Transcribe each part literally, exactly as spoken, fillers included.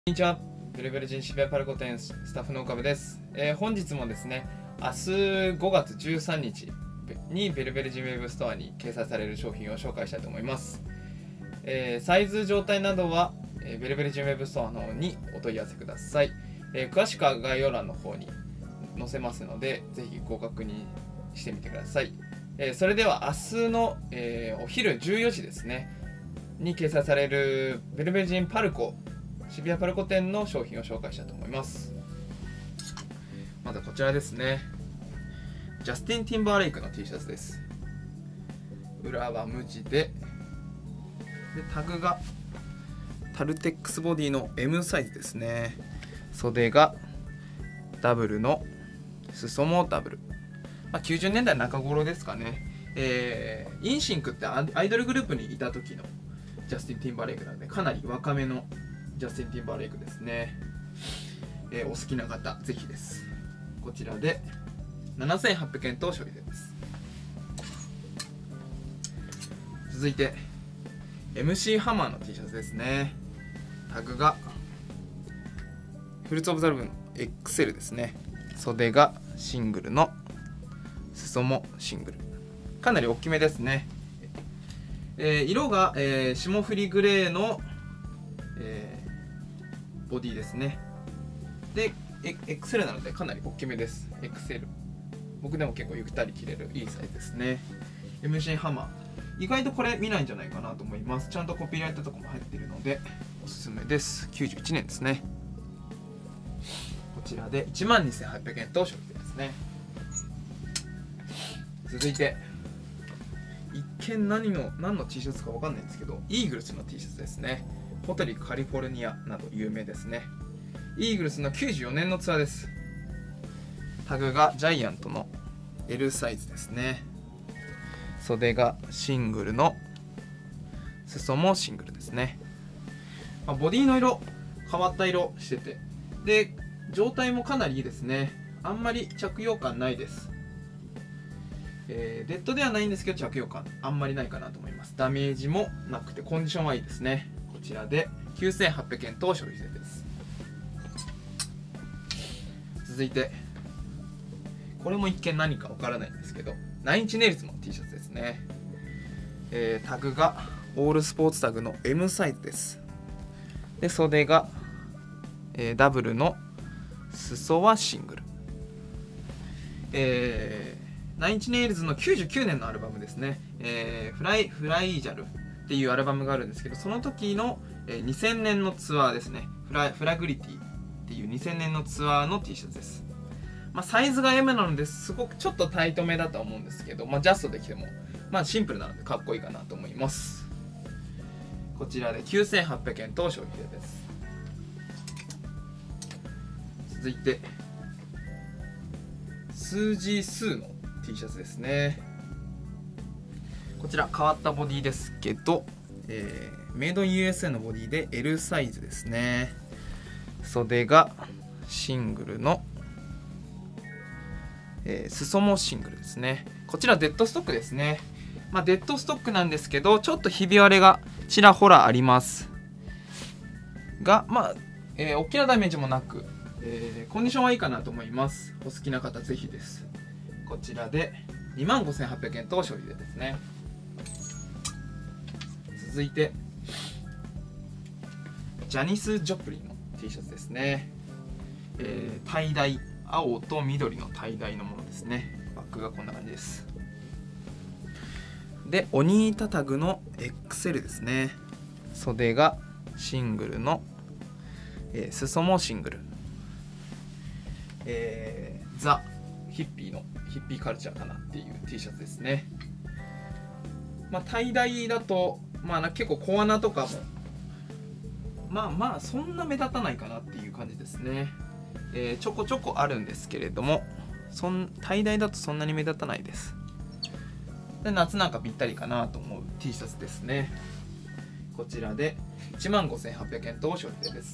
こんにちは。ベルベル人渋谷パルコ店スタッフの岡部です。えー、本日もですね、明日ごがつじゅうさんにちにベルベル人ウェブストアに掲載される商品を紹介したいと思います。えー、サイズ状態などは、えー、ベルベル人ウェブストアの方にお問い合わせください。えー、詳しくは概要欄の方に載せますので、ぜひご確認してみてください。えー、それでは明日の、えー、お昼じゅうよじですね、に掲載されるベルベル人パルコ渋谷パルコ店の商品を紹介したいと思います。まずはこちらですね。ジャスティン・ティンバーレイクの T シャツです。裏は無地で、でタグがタルテックスボディの エム サイズですね。袖がダブルの裾もダブル、まあ、きゅうじゅうねんだいなか頃ですかね。えー、インシンクってアイドルグループにいた時のジャスティン・ティンバーレイクなので、かなり若めのジャスティン・ティンバーレイクですね。えー、お好きな方ぜひです。こちらでななせんはっぴゃくえんと消費税です。続いて エムシー ハマーの T シャツですね。タグがフルーツオブザルブの エックスエル ですね。袖がシングルの、裾もシングル、かなり大きめですね。えー、色が、えー、霜降りグレーの、えーボディですね。で エックスエル なのでかなり大きめです。 エックスエル、 僕でも結構ゆったり着れるいいサイズですね。 エムシー ハマー、意外とこれ見ないんじゃないかなと思います。ちゃんとコピーライトとかも入っているのでおすすめです。きゅうじゅういちねんですね。こちらで いちまんにせんはっぴゃくえんと消費税ですね。続いて一見何の何の T シャツか分かんないんですけど、イーグルスの T シャツですね。ホテルカリフォルニアなど有名ですね。イーグルスのきゅうじゅうよねんのツアーです。タグがジャイアントの エル サイズですね。袖がシングルの、裾もシングルですね。まあ、ボディの色変わった色してて、で状態もかなりいいですね。あんまり着用感ないです。えー、デッドではないんですけど着用感あんまりないかなと思います。ダメージもなくてコンディションはいいですね。こちらできゅうせんはっぴゃくえんと消費税です。続いてこれも一見何かわからないんですけど、ナインチネイルズの T シャツですね。えー、タグがオールスポーツタグの エム サイズです。で袖が、えー、ダブルの、裾はシングル。えー、ナインチネイルズのきゅうじゅうきゅうねんのアルバムですね。えー、フライフライジャルっていうアルバムがあるんですけど、その時の、えー、にせんねんのツアーですね。フラフラグリティっていうにせんねんのツアーの T シャツです。まあ、サイズが エム なのですごくちょっとタイトめだと思うんですけど、まあ、ジャストで着ても、まあ、シンプルなのでかっこいいかなと思います。こちらできゅうせんはっぴゃくえんと消費税です。続いて数字数の T シャツですね。こちら変わったボディですけど、えー、メイドイン ユーエスエー のボディで エル サイズですね。袖がシングルの、えー、裾もシングルですね。こちらデッドストックですね。まあ、デッドストックなんですけど、ちょっとひび割れがちらほらありますが、まあ、えー、大きなダメージもなく、えー、コンディションはいいかなと思います。お好きな方ぜひです。こちらで にまんごせんはっぴゃくえんと消費税ですね。続いてジャニス・ジョプリンの T シャツですね。えー、タイダイ、青と緑のタイダイのものですね。バッグがこんな感じです。でオニータタグの エックスエル ですね。袖がシングルの、えー、裾もシングル。えー、ザ・ヒッピーのヒッピーカルチャーかなっていう T シャツですね。まあ、タイダイだと、まあ、結構小穴とかもまあまあそんな目立たないかなっていう感じですね。えー、ちょこちょこあるんですけれども、そんタイダイだとそんなに目立たないです。で夏なんかぴったりかなと思う T シャツですね。こちらで いちまんごせんはっぴゃくえんと消費税です。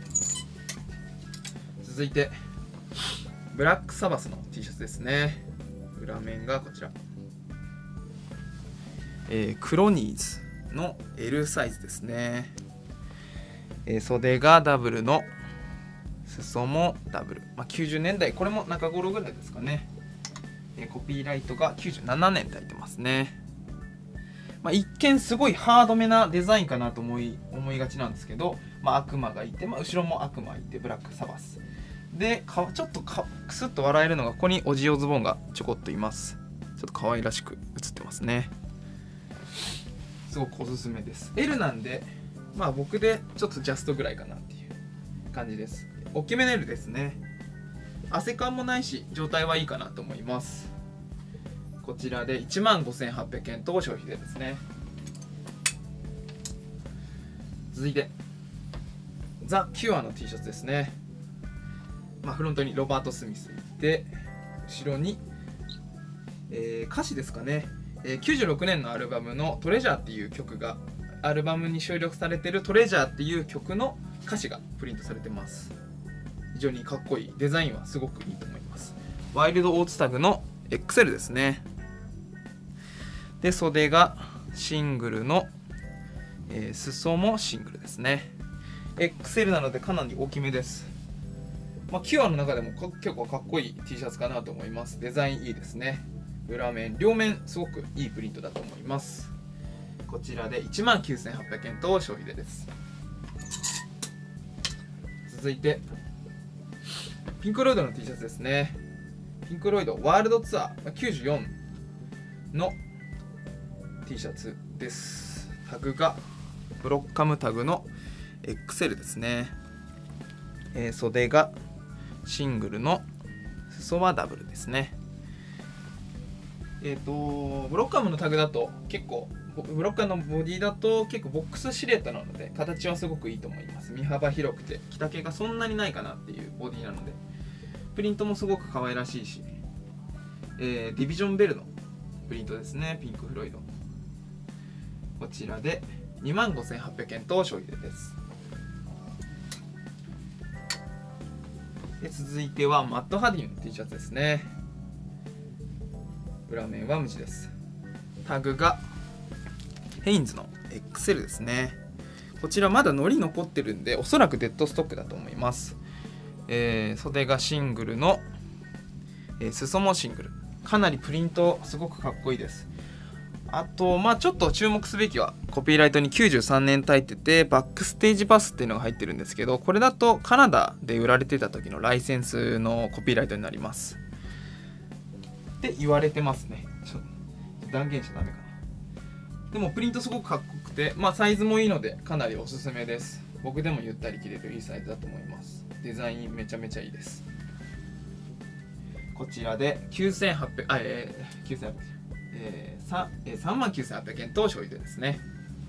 続いてブラックサバスの T シャツですね。裏面がこちら、えー、クロニーズの エル サイズですね。 えー、袖がダブルの裾もダブル、まあ、きゅうじゅうねんだい、これも中頃ぐらいですかね。えー、コピーライトがきゅうじゅうななねんで入ってますね。まあ、一見すごいハードめなデザインかなと思い思いがちなんですけど、まあ、悪魔がいて、まあ、後ろも悪魔いて、ブラックサバスで、かちょっとかクスッと笑えるのが、ここにオジオズボンがちょこっといます。ちょっと可愛らしく映ってますね。すごくおすすめです。 エル なんで、まあ僕でちょっとジャストぐらいかなっていう感じです。大きめの エル ですね。汗感もないし状態はいいかなと思います。こちらで いちまんごせんはっぴゃくえんと消費税ですね。続いてザ・キュアの T シャツですね。まあ、フロントにロバート・スミスで、後ろに、えー、歌詞ですかね、えー、きゅうじゅうろくねんのアルバムの「トレジャー」っていう曲が、アルバムに収録されてる「トレジャー」っていう曲の歌詞がプリントされてます。非常にかっこいい、デザインはすごくいいと思います。ワイルドオーツタグの エックスエル ですね。で、袖がシングルの、えー、裾もシングルですね。 エックスエル なのでかなり大きめです。まあ、キュアの中でも結構かっこいい T シャツかなと思います。デザインいいですね。裏面両面すごくいいプリントだと思います。こちらで いちまんきゅうせんはっぴゃくえんと消費税です。続いてピンクロイドの T シャツですね。ピンクロイドワールドツアーきゅうじゅうよんの T シャツです。タグがブロッカムタグの エックスエル ですね。えー、袖がシングルの、裾はダブルですね。えっ、ー、とブロッカムのタグだと結構、ブロッカムのボディだと結構ボックスシルエットなので形はすごくいいと思います。身幅広くて着丈がそんなにないかなっていうボディなので、プリントもすごく可愛らしいし、えー、ディビジョンベルのプリントですね。ピンクフロイド、こちらで にまんごせんはっぴゃくえんと消費税です。で、続いてはマット・ハディの T シャツですね。裏面は無地です。タグがヘインズの エックスエル ですね。こちらまだ糊残ってるんで、おそらくデッドストックだと思います。えー、袖がシングルの、えー、裾もシングル、かなりプリントすごくかっこいいです。あと、まあちょっと注目すべきはコピーライトにきゅうじゅうさんねんと入ってて、バックステージパスっていうのが入ってるんですけど、これだとカナダで売られてた時のライセンスのコピーライトになりますって言われてますね。ちょっと断言しちゃダメかな。でもプリントすごくかっこよくて、まあサイズもいいのでかなりおすすめです。僕でもゆったり着れるいいサイズだと思います。デザインめちゃめちゃいいです。こちらできゅうせんはっぴゃく、あ、えー、きゅうせんはっぴゃくえー、さんまんきゅうせんはっぴゃくえんと消費税ですね。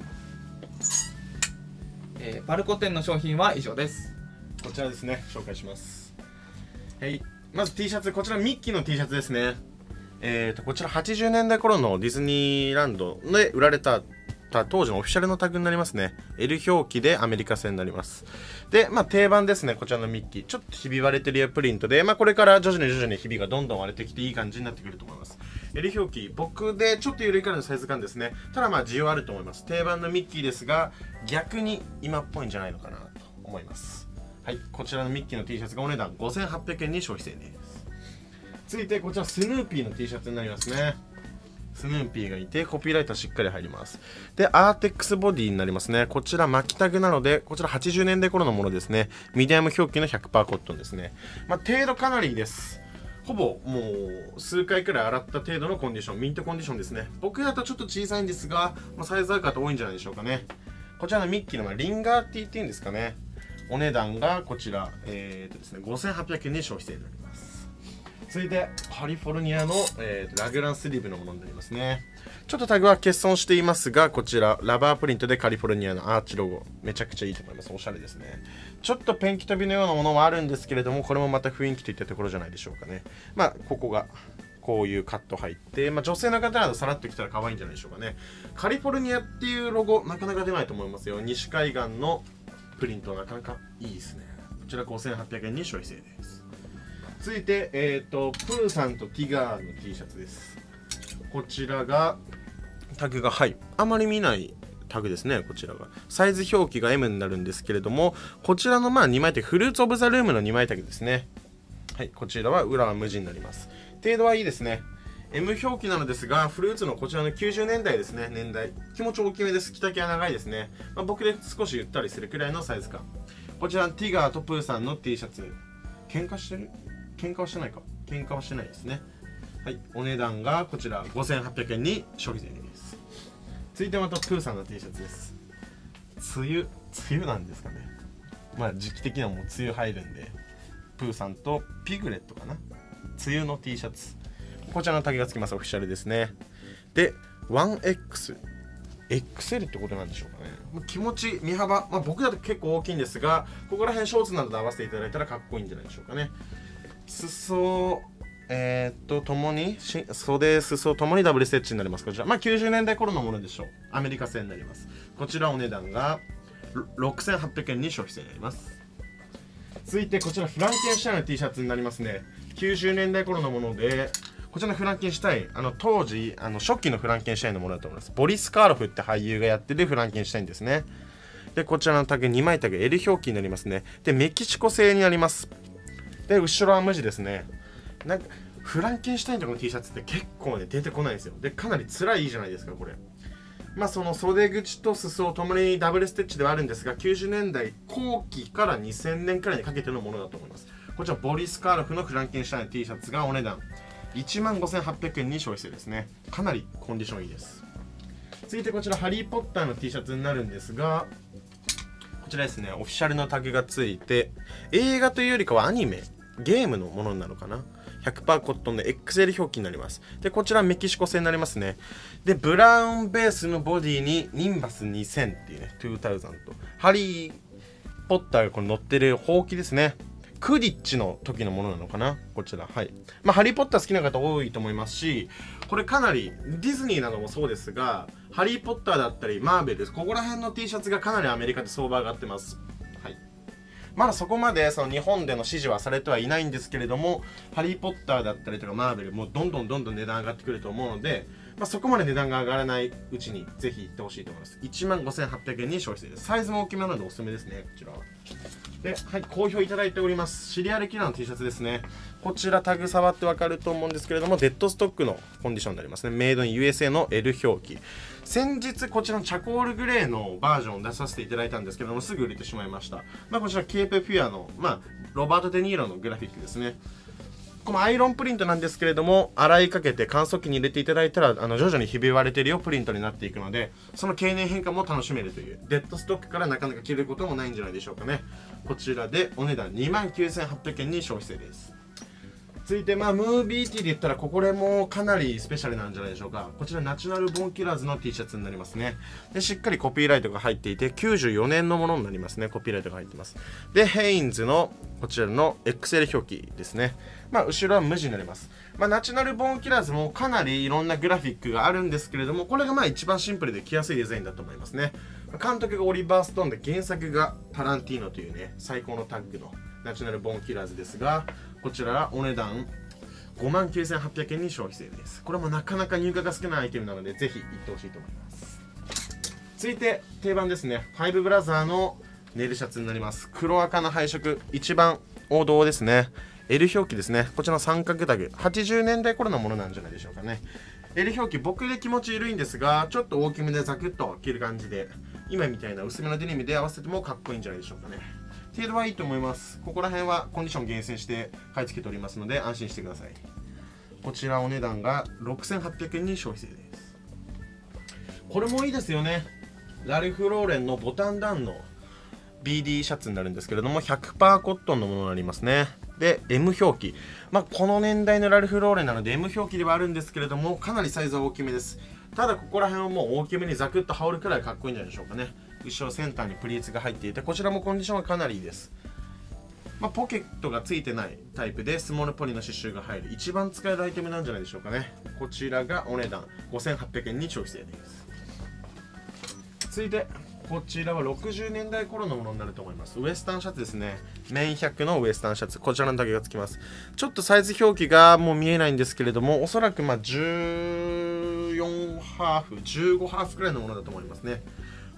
えー、パルコ店の商品は以上です。 こちらですね、紹介します。はい、まず T シャツ、こちらミッキーの T シャツですね。えーとこちらはちじゅうねんだい頃のディズニーランドで売られた当時のオフィシャルのタグになりますね。 エル 表記でアメリカ製になります。で、まあ定番ですね。こちらのミッキー、ちょっとひび割れてるプリントで、まあこれから徐々に徐々にひびがどんどん割れてきていい感じになってくると思います。 エル 表記、僕でちょっと緩いからのサイズ感ですね。ただまあ需要あると思います。定番のミッキーですが、逆に今っぽいんじゃないのかなと思います。はい、こちらのミッキーの T シャツがお値段ごせんはっぴゃくえんに消費税です。続いてこちらスヌーピーの T シャツになりますね。スヌーピーがいてコピーライトしっかり入ります。で、アーテックスボディになりますね。こちら巻きタグなので、こちらはちじゅうねんだい頃のものですね。ミディアム表記の ひゃくパーセント コットンですね。まあ程度かなりいいです。ほぼもう数回くらい洗った程度のコンディション、ミントコンディションですね。僕だとちょっと小さいんですが、まあ、サイズある方多いんじゃないでしょうかね。こちらのミッキーのまあリンガーティーっていうんですかね。お値段がこちら、えーとですね、ごせんはっぴゃくえんに消費税になります。続いてカリフォルニアの、えーとラグランスリーブのものになりますね。ちょっとタグは欠損していますが、こちらラバープリントでカリフォルニアのアーチロゴ、めちゃくちゃいいと思います。おしゃれですね。ちょっとペンキ飛びのようなものもあるんですけれども、これもまた雰囲気といったところじゃないでしょうかね。まあここがこういうカット入って、まあ、女性の方などさらっときたら可愛いんじゃないでしょうかね。カリフォルニアっていうロゴなかなか出ないと思いますよ。西海岸のプリントなかなかいいですね。こちらごせんはっぴゃくえんに消費税です。続いて、えーと、プーさんとティガーの T シャツです。こちらがタグが、はい、あまり見ないタグですね。こちらがサイズ表記が エム になるんですけれども、こちらのまあにまいタグ、フルーツオブザルームのにまいタグですね。はい、こちらは裏は無地になります。程度はいいですね。 エム 表記なのですが、フルーツのこちらのきゅうじゅうねんだいですね。年代気持ち大きめです。着丈は長いですね。まあ、僕で少しゆったりするくらいのサイズ感。こちらティガーとプーさんの T シャツ、喧嘩してる喧嘩はしてないか喧嘩はしてないですね。はい、お値段がこちらごせんはっぴゃくえんに消費税です。続いてまたプーさんの T シャツです。梅雨梅雨なんですかね。まあ時期的にはもう梅雨入るんで、プーさんとピグレットかな、梅雨の T シャツ、こちらのタグがつきます。オフィシャルですね。で ワンエックスエックスエル ってことなんでしょうかね。気持ち身幅、まあ、僕だと結構大きいんですが、ここら辺ショーツなどで合わせていただいたらかっこいいんじゃないでしょうかね。裾えー、っとともに袖裾ともにダブルステッチになります。こちらまあきゅうじゅうねんだい頃のものでしょう。アメリカ製になります。こちらお値段がろくせんはっぴゃくえんに消費税になります。続いてこちらフランケンシュタインの T シャツになりますね。きゅうじゅうねんだい頃のもので、こちらのフランケンシュタイン、あの当時あの初期のフランケンシュタインのものだと思います。ボリス・カーロフって俳優がやってるフランケンシュタインですね。でこちらのタグにまいタグ エル 表記になりますね。でメキシコ製になります。で後ろは無地ですね。なんかフランケンシュタインとかの T シャツって結構ね出てこないんですよ。でかなり辛いじゃないですかこれ。まあその袖口と裾ともにダブルステッチではあるんですが、きゅうじゅうねんだいこう期からにせんねんくらいにかけてのものだと思います。こちらボリス・カーロフのフランケンシュタイン T シャツがお値段いちまんごせんはっぴゃくえんに消費税ですね。かなりコンディションいいです。続いてこちらハリー・ポッターの T シャツになるんですが、こちらですねオフィシャルのタグがついて、映画というよりかはアニメゲームのものなのかな。 ひゃくパーセント コットンで エックスエル 表記になります。でこちらメキシコ製になりますね。でブラウンベースのボディにニンバスにせんっていうねにせんとハリー・ポッターがこの乗ってるほうきですね。クディッチの時のものなのかなこちら。はい、まあハリー・ポッター好きな方多いと思いますし、これかなりディズニーなどもそうですが、ハリー・ポッターだったりマーベルです、ここら辺の T シャツがかなりアメリカで相場上がってます。はい、まだそこまでその日本での支持はされてはいないんですけれども、ハリー・ポッターだったりとかマーベルもどんどんどんどん値段上がってくると思うので、まあ、そこまで値段が上がらないうちにぜひ行ってほしいと思います。いちまんごせんはっぴゃくえんに消費税です。サイズも大きめなのでおすすめですね。こちらはで、はい、好評いただいておりますシリアルキラーの T シャツですね。こちらタグ触ってわかると思うんですけれども、デッドストックのコンディションになりますね。メイドイン ユーエスエー の エル 表記。先日こちらのチャコールグレーのバージョンを出させていただいたんですけれども、すぐ売れてしまいました。まあ、こちらケープフィアの、まあ、ロバート・デ・ニーロのグラフィックですね。このアイロンプリントなんですけれども、洗いかけて乾燥機に入れていただいたらあの徐々にひび割れてるよプリントになっていくので、その経年変化も楽しめるという、デッドストックからなかなか着ることもないんじゃないでしょうかね。こちらでお値段にまんきゅうせんはっぴゃくえんに消費税です。続いてまあムービーティーで言ったらこれもかなりスペシャルなんじゃないでしょうか。こちらナチュラルボーンキラーズの T シャツになりますね。でしっかりコピーライトが入っていてきゅうじゅうよねんのものになりますね。コピーライトが入ってます。でヘインズのこちらの エックスエル 表記ですね。まあ後ろは無地になります。まあナチュラルボーンキラーズもかなりいろんなグラフィックがあるんですけれども、これがまあ一番シンプルで着やすいデザインだと思いますね。監督がオリバー・ストーンで原作がタランティーノというね最高のタッグのナチュラルボーンキラーズですが、こちらはお値段ごまんきゅうせんはっぴゃくえんに消費税です。これもなかなか入荷が少ないアイテムなのでぜひ行ってほしいと思います。続いて定番ですね、ファイブブラザーのネイルシャツになります。黒赤の配色、一番王道ですね。 エル 表記ですね。こちらの三角タグはちじゅうねんだい頃のものなんじゃないでしょうかね。 エル 表記僕で気持ち緩いんですが、ちょっと大きめでザクッと着る感じで、今みたいな薄めのデニムで合わせてもかっこいいんじゃないでしょうかね。程度はいいと思います。ここら辺はコンディション厳選して買い付けておりますので安心してください。こちらお値段がろくせんはっぴゃくえんに消費税です。これもいいですよね。ラルフローレンのボタンダウンの ビーディー シャツになるんですけれども ひゃくパーセント コットンのものになりますね。で エム 表記、まあ、この年代のラルフローレンなので エム 表記ではあるんですけれども、かなりサイズは大きめです。ただここら辺はもう大きめにザクッと羽織るくらいかっこいいんじゃないでしょうかね。後ろセンターにプリーツが入っていて、こちらもコンディションはかなりいいです。まあ、ポケットがついてないタイプでスモールポリの刺繍が入る一番使えるアイテムなんじゃないでしょうかね。こちらがお値段ごせんはっぴゃくえんに消費税です。続いてこちらはろくじゅうねんだい頃のものになると思います。ウエスタンシャツですね。メンひゃくのウエスタンシャツ、こちらのタグがつきます。ちょっとサイズ表記がもう見えないんですけれども、おそらくまあじゅうよんハーフじゅうごハーフくらいのものだと思いますね。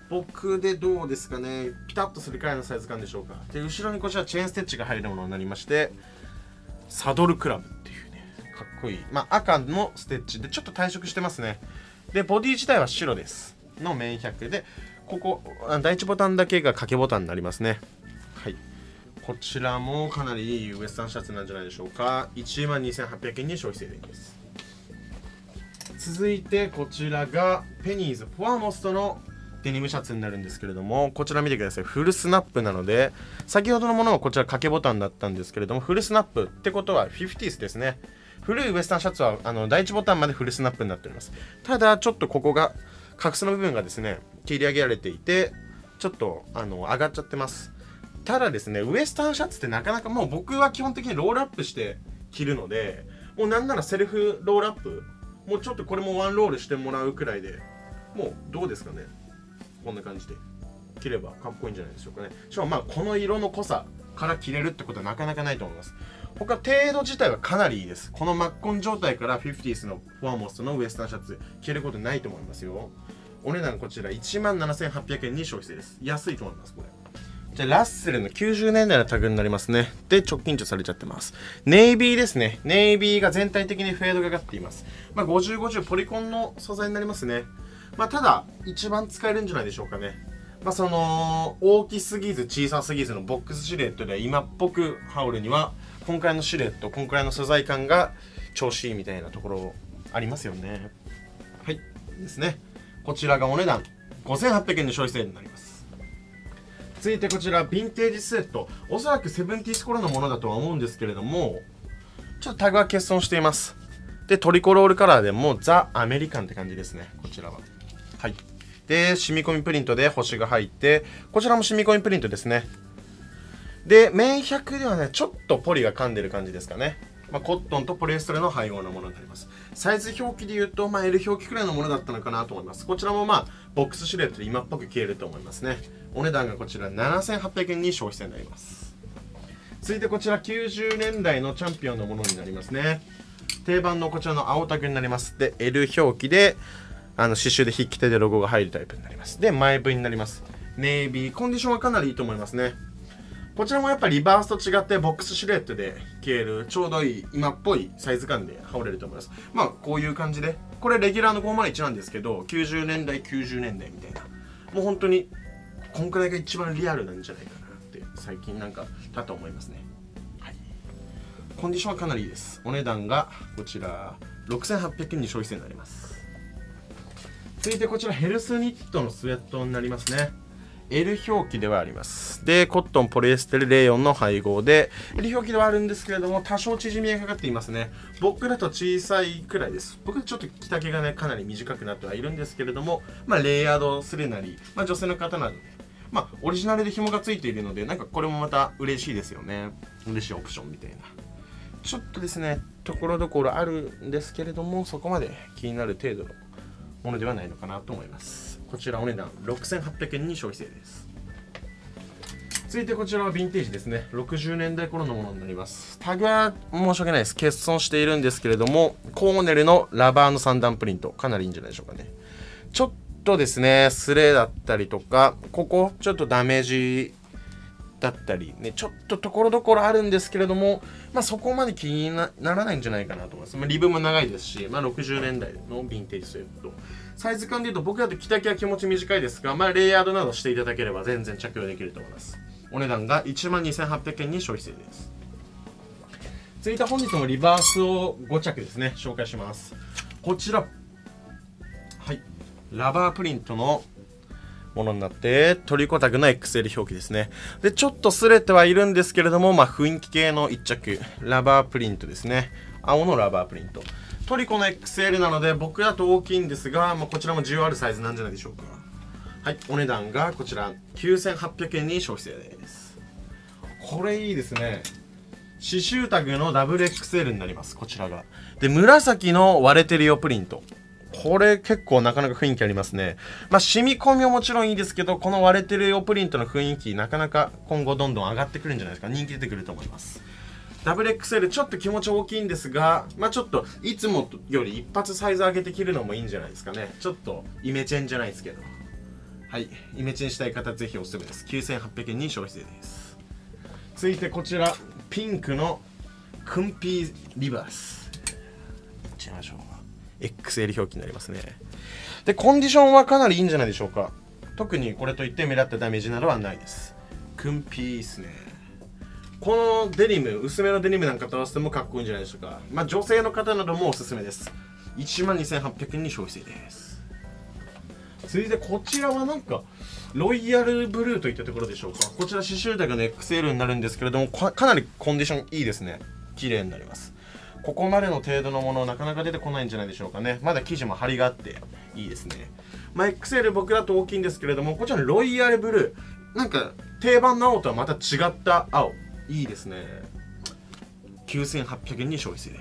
僕でどうですかね、ピタッとするくらいのサイズ感でしょうか。で後ろにこちらチェーンステッチが入るものになりまして、サドルクラブっていうね、かっこいい、まあ、赤のステッチでちょっと退色してますね。でボディ自体は白ですのメンひゃくで、ここ第一ボタンだけが掛けボタンになりますね。はい、こちらもかなりいいウエスタンシャツなんじゃないでしょうか。いちまんにせんはっぴゃくえんに消費税です。続いてこちらがペニーズフォアモストのデニムシャツになるんですけれども、こちら見てください。フルスナップなので、先ほどのものはこちら掛けボタンだったんですけれども、フルスナップってことはフィフティースですね。古いウエスタンシャツはあの第一ボタンまでフルスナップになっております。ただちょっとここが角すの部分がですね切り上げられていて、ちょっとあの上がっちゃってます。ただですね、ウエスタンシャツってなかなかもう僕は基本的にロールアップして着るので、もうなんならセルフロールアップ、もうちょっとこれもワンロールしてもらうくらいでもうどうですかね、こんな感じで着ればかっこいいんじゃないでしょうかね。しかもまあこの色の濃さから着れるってことはなかなかないと思います。他程度自体はかなりいいです。このマッコン状態からフィフティースのフォアモストのウエスタンシャツ着れることないと思いますよ。お値段こちらいちまんななせんはっぴゃくえんに消費税です。安いと思いますこれ。じゃあラッセルのきゅうじゅうねんだいのタグになりますね。で直近調されちゃってます。ネイビーですね。ネイビーが全体的にフェードがかっています。まあごじゅうごじゅうポリコンの素材になりますね。まあただ一番使えるんじゃないでしょうかね。まあその大きすぎず小さすぎずのボックスシルエットで今っぽく羽織るには今回のシルエット、今回の素材感が調子いいみたいなところありますよね。はいですね。こちらがお値段ごせんはっぴゃくえんの消費税になります。続いてこちらヴィンテージスウェット、おそらくセブンティース頃のものだとは思うんですけれども、ちょっとタグは欠損しています。でトリコロールカラーでもザ・アメリカンって感じですね、こちらは。はい、で染み込みプリントで星が入って、こちらも染み込みプリントですね。でメンひゃくではねちょっとポリが噛んでる感じですかね。まあ、コットンとポリエステルの配合のものになります。サイズ表記で言うと、まあ、エル 表記くらいのものだったのかなと思います。こちらもまあボックスシルエットで今っぽく着れると思いますね。お値段がこちらななせんはっぴゃくえんに消費税になります。続いてこちらきゅうじゅうねんだいのチャンピオンのものになりますね。定番のこちらの青タグになります。で エル 表記であの刺繍で筆記体でロゴが入るタイプになります。で前部になります。ネイビーコンディションはかなりいいと思いますね。こちらもやっぱりリバースと違ってボックスシルエットで着れるちょうどいい今っぽいサイズ感で羽織れると思います。まあこういう感じで、これレギュラーのごーまるいちなんですけど、きゅうじゅうねんだいきゅうじゅうねんだいみたいな、もう本当にこんくらいが一番リアルなんじゃないかなって最近なんかだと思いますね。はい、コンディションはかなりいいです。お値段がこちらろくせんはっぴゃくえんに消費税になります。続いてこちらヘルスニットのスウェットになりますね。エル 表記ではあります。でコットンポリエステルレーヨンの配合で エル 表記ではあるんですけれども、多少縮みがかかっていますね。僕だと小さいくらいです。僕ちょっと着丈がねかなり短くなってはいるんですけれども、まあレイヤードするなり、まあ、女性の方などまあオリジナルで紐がついているので、なんかこれもまた嬉しいですよね。嬉しいオプションみたいな。ちょっとですねところどころあるんですけれども、そこまで気になる程度のものではないのかなと思います。こちらお値段ろくせんはっぴゃくえんに消費税です。続いてこちらはヴィンテージですね。ろくじゅうねんだい頃のものになります。タグは申し訳ないです、欠損しているんですけれども、コーネルのラバーのさん段プリントかなりいいんじゃないでしょうかね。ちょっとですねスレだったりとか、ここちょっとダメージだったりね、ちょっとところどころあるんですけれども、まあそこまで気に な, ならないんじゃないかなと思います。まあ、リブも長いですし、まあ、ろくじゅうねんだいのヴィンテージスウェット、サイズ感でいうと僕だと着丈は気持ち短いですが、まあ、レイヤードなどしていただければ全然着用できると思います。お値段がいちまんにせんはっぴゃくえんに消費税です。続いて本日もリバースをご着ですね紹介します。こちらはいラバープリントのものになってトリコタグの エックスエル 表記ですね。でちょっと擦れてはいるんですけれども、まあ雰囲気系の一着ラバープリントですね。青のラバープリント、トリコの エックスエル なので僕だと大きいんですが、まあ、こちらも需要あるサイズなんじゃないでしょうか。はい、お値段がこちらきゅうせんはっぴゃくえんに消費税です。これいいですね。刺繍タグの ダブルエックスエル になります。こちらがで紫の割れてるよプリント、これ結構なかなか雰囲気ありますね。まあ染み込みはもちろんいいですけど、この割れてるよプリントの雰囲気なかなか今後どんどん上がってくるんじゃないですか。人気出てくると思います。 ダブルエックスエル ちょっと気持ち大きいんですが、まあちょっといつもより一発サイズ上げて着るのもいいんじゃないですかね。ちょっとイメチェンじゃないですけど、 はい、イメチェンしたい方ぜひおすすめです。きゅうせんはっぴゃくえんに消費税です。続いてこちらピンクのクンピーリバースいっちゃいましょう。 エックスエル 表記になりますね。でコンディションはかなりいいんじゃないでしょうか。特にこれといって目立ったダメージなどはないです。クンピーですね。このデニム、薄めのデニムなんかと合わせてもかっこいいんじゃないでしょうか。まあ女性の方などもおすすめです。いちまんにせんはっぴゃくえんに消費税です。続いてこちらはなんかロイヤルブルーといったところでしょうか。こちら刺繍タグの エックスエル になるんですけれども、かなりコンディションいいですね。綺麗になります。ここまでの程度のものなかなか出てこないんじゃないでしょうかね。まだ生地も張りがあっていいですね。まあ エックスエル 僕だと大きいんですけれども、こちらのロイヤルブルーなんか定番の青とはまた違った青、いいですね。きゅうせんはっぴゃくえんに消費税です。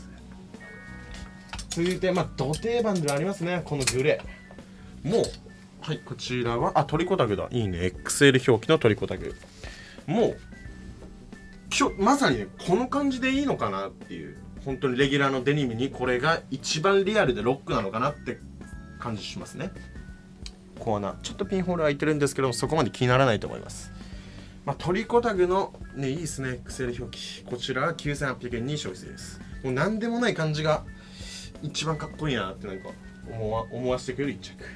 続いてまあド定番ではありますね、このグレー。もうはいこちらはあトリコタグだ、いいね。 エックスエル 表記のトリコタグ。もう今日まさにねこの感じでいいのかなっていう、本当にレギュラーのデニムにこれが一番リアルでロックなのかなって感じしますね。コーナーちょっとピンホール空いてるんですけども、そこまで気にならないと思います。まあ、トリコタグのねいいですね。 エックスエル 表記、こちらはきゅうせんはっぴゃくえんに消費税です。もう何でもない感じが一番かっこいいなってなんか思わ思わせてくれる一着。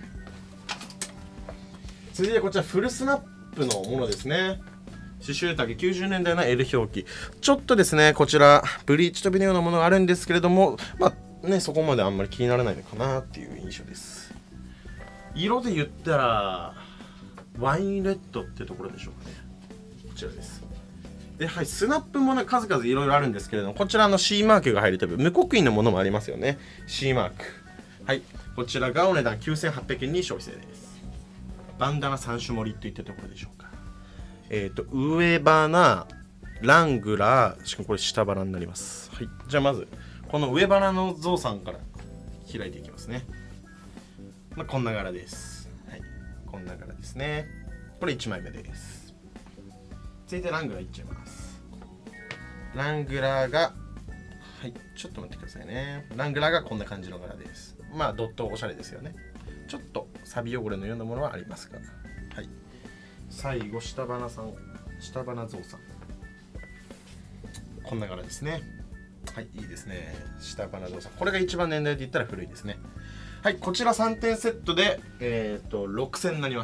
続いてこちらフルスナップのものですね。刺繍タグきゅうじゅうねんだいの エル 表記、ちょっとですねこちらブリーチ飛びのようなものがあるんですけれども、まあねそこまであんまり気にならないのかなっていう印象です。色で言ったらワインレッドってところでしょうかね。こちらです。ではい、スナップもね数々いろいろあるんですけれども、こちらの C マークが入るタイプ、無刻印のものもありますよね。 C マーク、はい、こちらがお値段きゅうせんはっぴゃくえんに消費税です。バンダナさん種盛りといったところでしょうか。えっ、ー、と上鼻、ラングラー、しかもこれ下腹になります。はい、じゃあまずこの上腹のゾウさんから開いていきますね。まあ、こんな柄です。はい、こんな柄ですね。これいちまいめです。続いてラングラーいっちゃいます。ラングラーがはいちょっと待ってくださいね。ラングラーがこんな感じの柄です。まあドットおしゃれですよね。ちょっとサビ汚れのようなものはありますが、はい、最後下花さん、下花ゾウさん、こんな柄ですね。はい、いいですね。下花ゾウさん、これが一番年代で言ったら古いですね。はい、こちらさんてんセットでえっとろくせんになります。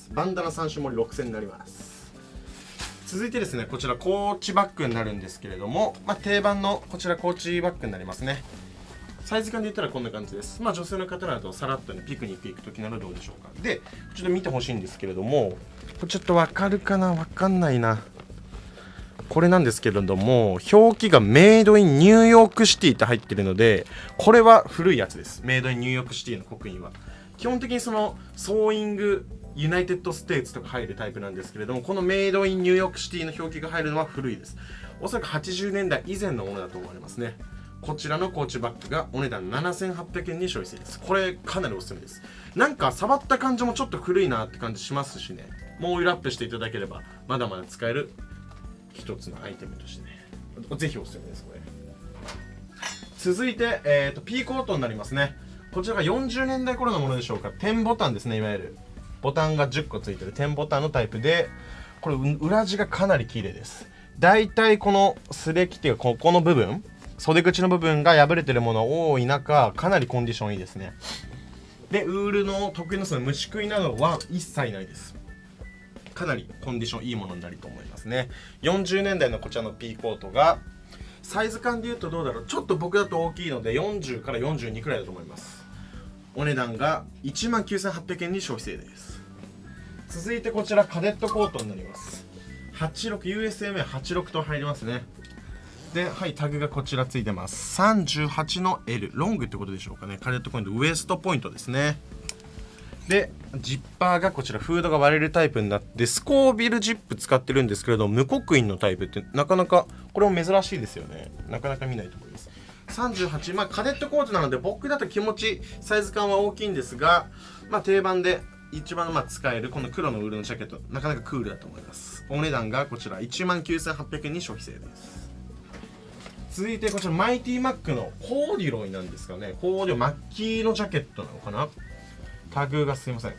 バンダナさん種盛りろくせんになります。続いてですねこちらコーチバッグになるんですけれども、まあ、定番のこちらコーチバッグになりますね。サイズ感で言ったらこんな感じです。まあ女性の方などさらっとねピクニック行く時ならどうでしょうか。でちょっと見てほしいんですけれども、これちょっとわかるかな、わかんないな。これなんですけれども、表記がメイドインニューヨークシティって入ってるので、これは古いやつです。メイドインニューヨークシティの刻印は基本的にそのソーイングユナイテッドステーツとか入るタイプなんですけれども、このメイドインニューヨークシティの表記が入るのは古いです。おそらくはちじゅうねんだい以前のものだと思われますね。こちらのコーチバッグがお値段ななせんはっぴゃくえんに消費税です。これかなりおすすめです。なんか触った感じもちょっと古いなって感じしますしね、もうオイルアップしていただければまだまだ使える一つのアイテムとしてね、ぜひおすすめです。これ続いて、えーと、P コートになりますね。こちらがよんじゅうねんだい頃のものでしょうか。点ボタンですね。いわゆるボタンがじゅっこついてる点ボタンのタイプで、これ裏地がかなり綺麗です。だいたいこのスレキっていうかここの部分、袖口の部分が破れてるもの多い中、かなりコンディションいいですね。でウールの特有のその虫食いなどは一切ないです。かなりコンディションいいものになると思いますね。よんじゅうねんだいのこちらの P コートがサイズ感で言うとどうだろう、ちょっと僕だと大きいのでよんじゅうからよんじゅうにくらいだと思います。お値段がいちまんきゅうせんはっぴゃくえんに消費税です。続いてこちらカデットコートになります。はちじゅうろく ユーエスエムエーはちじゅうろく と入りますね。ではい、タグがこちらついてます。さんじゅうはちの エル ロングってことでしょうかね。カデットポイントウエストポイントですね。でジッパーがこちらフードが割れるタイプになって、スコービルジップ使ってるんですけれど、無刻印のタイプってなかなかこれも珍しいですよね。なかなか見ないと思います。さんじゅうはち、まあカデットコートなので僕だと気持ちサイズ感は大きいんですが、まあ定番で一番まあ使えるこの黒のウールのジャケット、なかなかクールだと思います。お値段がこちらいちまんきゅうせんはっぴゃくえんに消費税です。続いてこちらマイティマックのコーデュロイなんですかね。コーデュロイマッキーのジャケットなのかな。タグがすいません、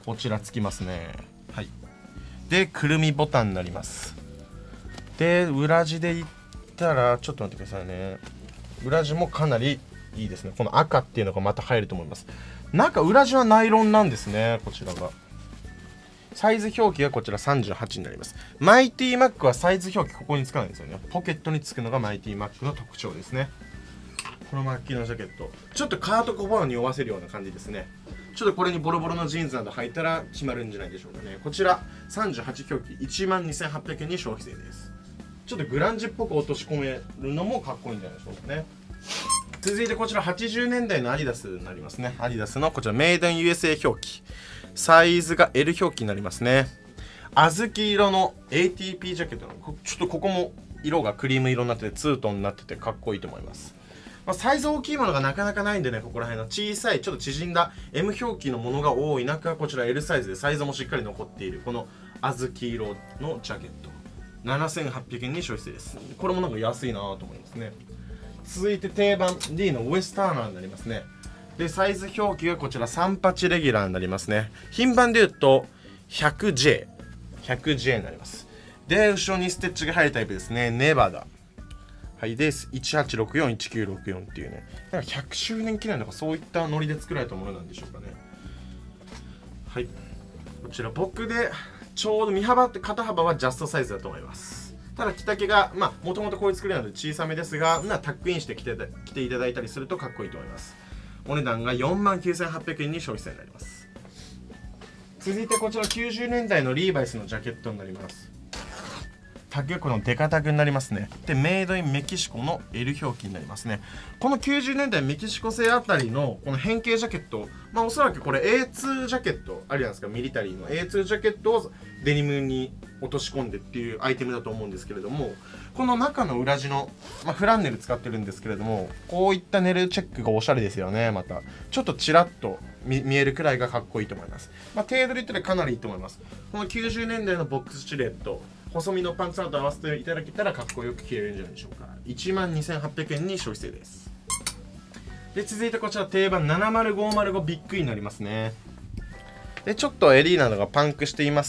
こちらつきますね。はい。でくるみボタンになります。で裏地でいったらちょっと待ってくださいね。裏地もかなりいいですね。この赤っていうのがまた入ると思います。中裏地はナイロンなんですね。こちらがサイズ表記がこちらさんじゅうはちになります。マイティマックはサイズ表記ここにつかないんですよね。ポケットにつくのがマイティマックの特徴ですね。このマッキーのジャケットちょっとカート小判に合わせるような感じですね。ちょっとこれにボロボロのジーンズなど履いたら決まるんじゃないでしょうかね。こちらさんじゅうはち表記いちまんにせんはっぴゃくえんに消費税です。ちょっとグランジっぽく落とし込めるのもかっこいいんじゃないでしょうかね。続いてこちらはちじゅうねんだいのアディダスになりますね。アディダスのこちらメイドイン ユーエスエー 表記サイズが エル 表記になりますね。小豆色の エーティーピー ジャケットのちょっとここも色がクリーム色になっててツートンになっててかっこいいと思います。まあ、サイズ大きいものがなかなかないんでね、ここら辺の小さいちょっと縮んだ エム 表記のものが多い中、こちら エル サイズでサイズもしっかり残っているこの小豆色のジャケットななせんはっぴゃくえんに消費税です。これもなんか安いなと思いますね。続いて定番 ディー のウエスターナーになりますね。でサイズ表記がこちらさんじゅうはちレギュラーになりますね。品番でいうと ひゃくジェイ ひゃくジェイ になります。で後ろにステッチが入るタイプですね。ネバダはいです。いちはちろくよん、いちきゅうろくよんっていうね、なんかひゃくしゅうねん記念とかそういったノリで作られたものなんでしょうかね。はい。こちら僕でちょうど身幅って肩幅はジャストサイズだと思います。ただ着丈がまあもともとこういう作りなので小さめですが、まあ、タックインして着て着ていただいたりするとかっこいいと思います。お値段がよんまんきゅうせんはっぴゃくえんに消費税になります。続いてこちらきゅうじゅうねんだいのリーバイスのジャケットになります。タグがこのデカタグになりますね。でメイドインメキシコの エル 表記になりますね。このきゅうじゅうねんだいメキシコ製あたりのこの変形ジャケット、まあおそらくこれ エーツー ジャケットあるじゃないですか。ミリタリーの エーツー ジャケットをデニムに落とし込んでっていうアイテムだと思うんですけれども、この中の裏地の、まあ、フランネル使ってるんですけれども、こういったネルチェックがおしゃれですよね。またちょっとチラッと 見, 見えるくらいがかっこいいと思います。まあ、程度で言ったらかなりいいと思います。このきゅうじゅうねんだいのボックスシルエット細身のパンツアウト合わせていただけたらかっこよく着れるんじゃないでしょうか。いちまんにせんはっぴゃくえんに消費税です。で続いてこちら定番ななまるごまるごビッグイになりますね。でちょっと襟などがパンクしています。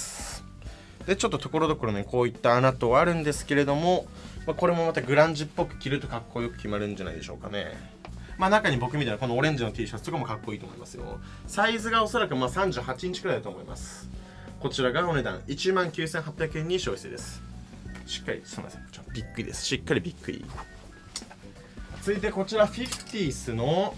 でちょっとところどころねこういった穴とあるんですけれども、まあ、これもまたグランジっぽく着るとかっこよく決まるんじゃないでしょうかね。まあ中に僕みたいなこのオレンジの T シャツとかもかっこいいと思いますよ。サイズがおそらくまあさんじゅうはちインチくらいだと思います。こちらがお値段いちまんきゅうせんはっぴゃくえんに消費税です。しっかりすみませんちょっとびっくりです。しっかりびっくり。続いてこちらフィフティースの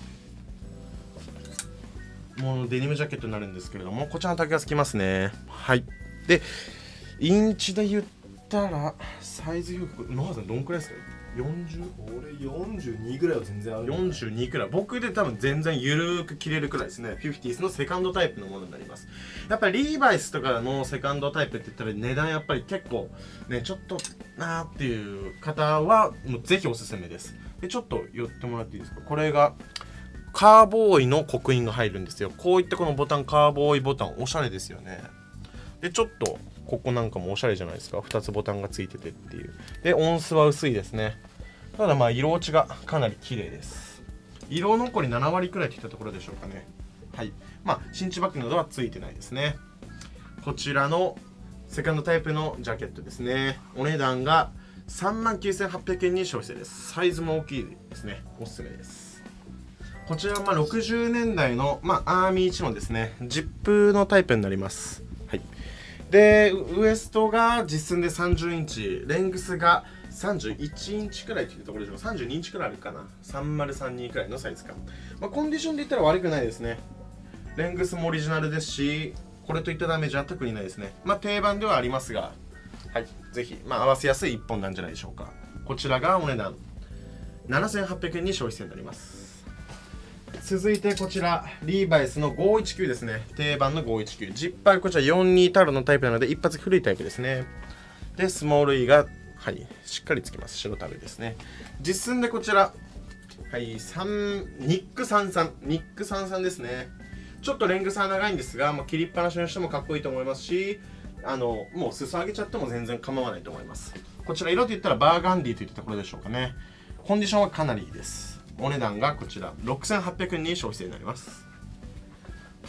ものデニムジャケットになるんですけれども、こちらの丈がつきますね。はい。でインチで言ったらサイズ表記野原さんどんくらいですか。よんじゅう？ 俺よんじゅうにぐらいは全然ある。 よんじゅうにくらい。僕で多分全然ゆるーく着れるくらいですね。フィフティースのセカンドタイプのものになります。やっぱりリーバイスとかのセカンドタイプって言ったら値段やっぱり結構ねちょっとなーっていう方はもうぜひおすすめです。でちょっと寄ってもらっていいですか。これがカーボーイの刻印が入るんですよ。こういったこのボタンカーボーイボタンおしゃれですよね。でちょっとここなんかもおしゃれじゃないですか。ふたつボタンがついててっていう。で音数は薄いですね。ただまあ色落ちがかなり綺麗です。色残りななわりくらいといったところでしょうかね。はい。まあ新地バッグなどはついてないですね。こちらのセカンドタイプのジャケットですね。お値段がさんまんきゅうせんはっぴゃくえんに消費税です。サイズも大きいですね。おすすめです。こちらはまあろくじゅうねんだいの、まあ、アーミーチノですね。ジップのタイプになります。はい。でウエストが実寸でさんじゅうインチ、レングスがさんじゅういちインチくらいというところでしょうか。さんじゅうにインチくらいあるかな。さんまるさんじゅうにくらいのサイズ感。まあ、コンディションで言ったら悪くないですね。レングスもオリジナルですし、これといったダメージは特にないですね。まあ定番ではありますが、はい、ぜひ、まあ、合わせやすいいっぽんなんじゃないでしょうか。こちらがお値段ななせんはっぴゃくえんに消費税になります。続いてこちらリーバイスのごーいちきゅうですね。定番のごーいちきゅう、ジッパーこちらよんじゅうにタロのタイプなので一発古いタイプですね。でスモール E がはい、しっかりつきます。白タルですね。実寸でこちら、はい、ニックさんじゅうさん、ニックさんじゅうさんですね。ちょっとレングスは長いんですが、まあ、切りっぱなしにしてもかっこいいと思いますし、あのもう裾上げちゃっても全然構わないと思います。こちら色といったらバーガンディといったところでしょうかね。コンディションはかなりいいです。お値段がこちらろくせんはっぴゃくえんに消費税になります。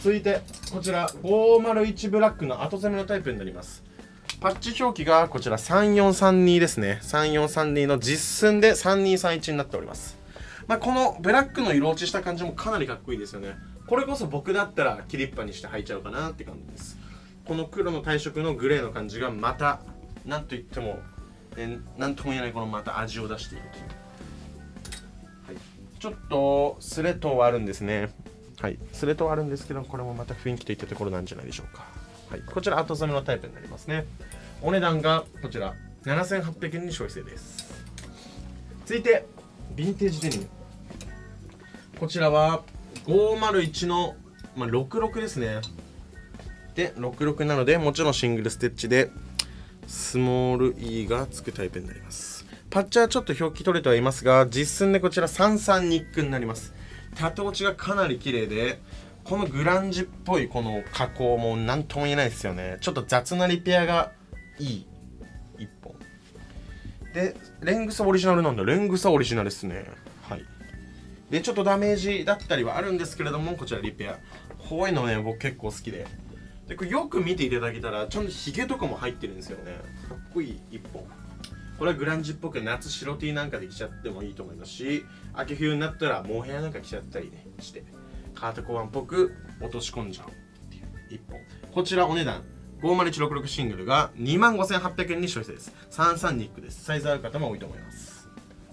続いてこちらごーまるいちブラックの後攻めのタイプになります。パッチ表記がこちらさんよんさんにですね。さんよんさんにの実寸でさんにさんいちになっております。まあ、このブラックの色落ちした感じもかなりかっこいいですよね。これこそ僕だったら切りっぱにして履いちゃうかなって感じです。この黒の体色のグレーの感じがまたなんといってもえなんとも言えないこのまた味を出しているという、はい、ちょっとスレットはあるんですね。はい、スレットはあるんですけど、これもまた雰囲気といったところなんじゃないでしょうか。はい、こちら後染めのタイプになりますね。お値段がこちらななせんはっぴゃくえんに消費税です。続いてヴィンテージデニム、こちらはごーまるいちの、まあ、ろくろくですね。でろくろくなのでもちろんシングルステッチでスモール E がつくタイプになります。パッチはちょっと表記取れてはいますが、実寸でこちらさんさんニックになります。縦落ちがかなり綺麗で、このグランジっぽいこの加工も何とも言えないですよね。ちょっと雑なリペアがいいいっぽんで、レングスオリジナルなんだ。レングスオリジナルですね。はい。でちょっとダメージだったりはあるんですけれども、こちらリペアこういうのね僕結構好きで、でこれよく見ていただけたらちゃんとヒゲとかも入ってるんですよね。かっこいいいっぽん。これはグランジっぽく夏白 T なんかで着ちゃってもいいと思いますし、秋冬になったらモヘアなんか着ちゃったりねしてカートコアンっぽく落とし込んじゃうっていういっぽん。こちらお値段ごーまるいちろくろくシングルがにまんごせんはっぴゃくえんに消費税です。さんさんニックです。サイズある方も多いと思います。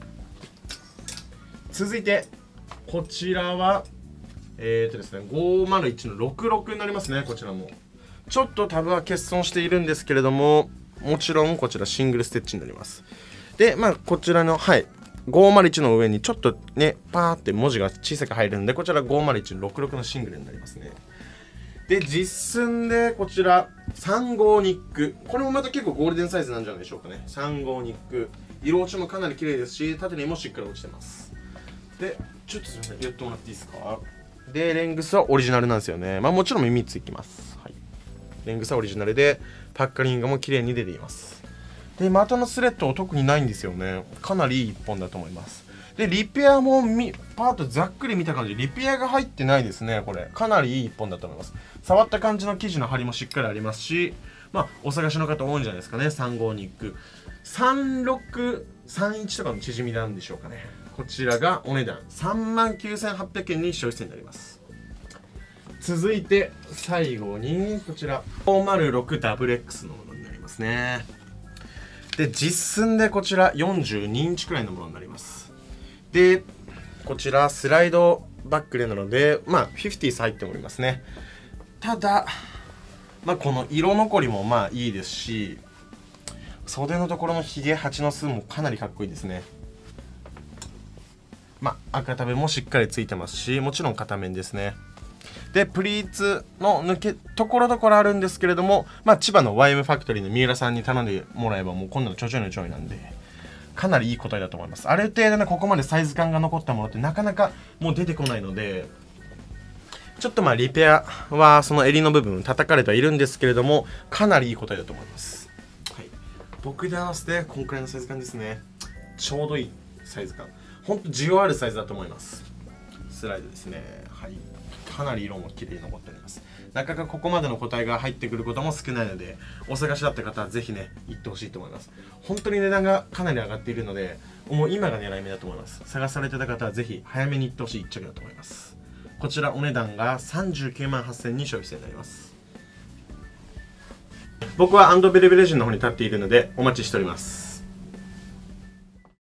続いてこちらはえーとですねごーまるいちのろくろくになりますね。こちらもちょっとタブは欠損しているんですけれども、もちろんこちらシングルステッチになります。でまあこちらのはいごーまるいちの上にちょっとねパーって文字が小さく入るんで、こちらごーまるいちのろくろくのシングルになりますね。で実寸でこちらさんごうニック、これもまた結構ゴールデンサイズなんじゃないでしょうかね。さんごうニック、色落ちもかなり綺麗ですし、縦にもしっかり落ちてます。でちょっとすみません、やってもらっていいですか。でレングスはオリジナルなんですよね。まあもちろん耳つきます。はい、レングスはオリジナルでパッカリングも綺麗に出ています。で股のスレッドは特にないんですよね。かなりいいいっぽんだと思います。でリペアもみパーッとざっくり見た感じ、リペアが入ってないですね。これかなりいいいっぽんだと思います。触った感じの生地の張りもしっかりありますし、まあお探しの方多いんじゃないですかね。さんごうニックさんろくさんいちとかの縮みなんでしょうかね。こちらがお値段さんまんきゅうせんはっぴゃくえんに消費税になります。続いて最後にこちらごーまるろくダブルエックス のものになりますね。で実寸でこちらよんじゅうにインチくらいのものになります。でこちらスライドバックレなのでまあごじゅう入っておりますね。ただまあこの色残りもまあいいですし、袖のところのひげ鉢の巣もかなりかっこいいですね。まあ赤タベもしっかりついてますし、もちろん片面ですね。でプリーツの抜けところどころあるんですけれども、まあ千葉の ワイエム ファクトリーの三浦さんに頼んでもらえばもう今度のちょちょいのちょいなんで、かなりいい答えだと思います。ある程度ねここまでサイズ感が残ったものってなかなかもう出てこないので、ちょっとまあリペアはその襟の部分叩かれてはいるんですけれども、かなりいい答えだと思います。はい、僕で合わせてこんくらいのサイズ感ですね。ちょうどいいサイズ感、ほんと需要あるサイズだと思います。スライドですね。はい、かなり色も綺麗に残っております。なかなかここまでの答えが入ってくることも少ないので、お探しだった方はぜひね行ってほしいと思います。本当に値段がかなり上がっているので、もう今が狙い目だと思います。探されてた方はぜひ早めに行ってほしい一着だと思います。こちらお値段がさんじゅうきゅうまんはっせんに消費税になります。僕はアンドベルベレジンの方に立っているのでお待ちしております。